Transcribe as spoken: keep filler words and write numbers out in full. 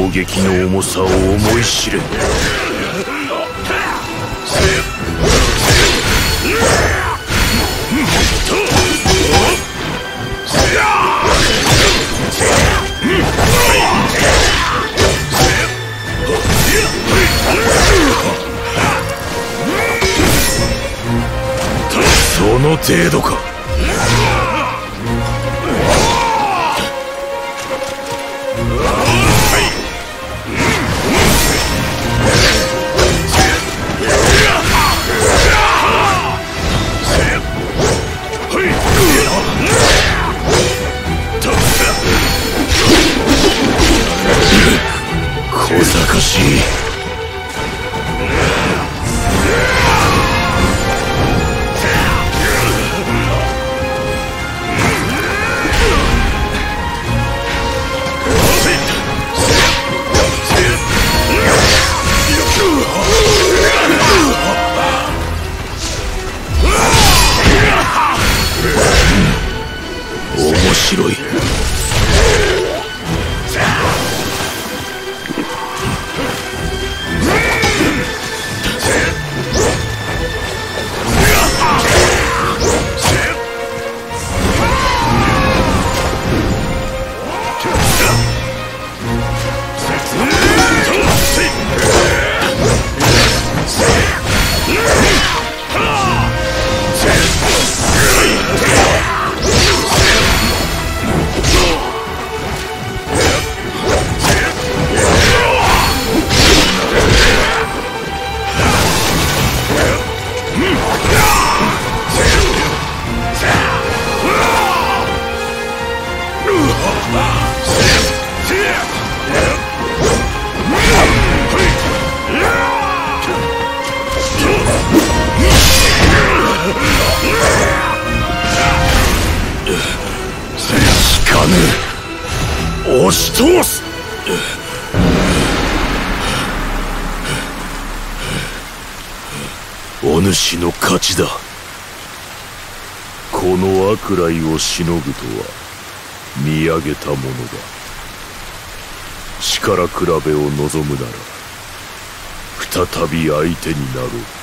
衝撃の重さを思い知れ。その程度か。小賢しい。面白い。効かぬ。押し通す。お主の勝ちだ。この悪来をしのぐとは見上げたものだ。力比べを望むなら再び相手になろう。